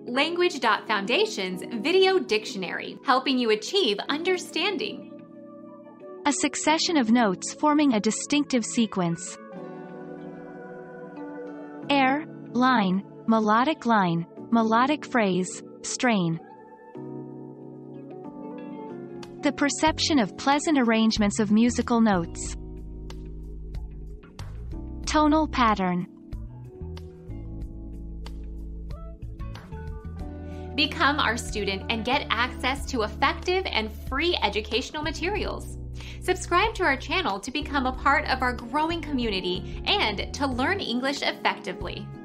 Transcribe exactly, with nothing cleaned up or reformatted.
Language Foundation's Video Dictionary, helping you achieve understanding. A succession of notes forming a distinctive sequence. Air, line, melodic line, melodic phrase, strain. The perception of pleasant arrangements of musical notes. Tonal pattern. Become our student and get access to effective and free educational materials. Subscribe to our channel to become a part of our growing community and to learn English effectively.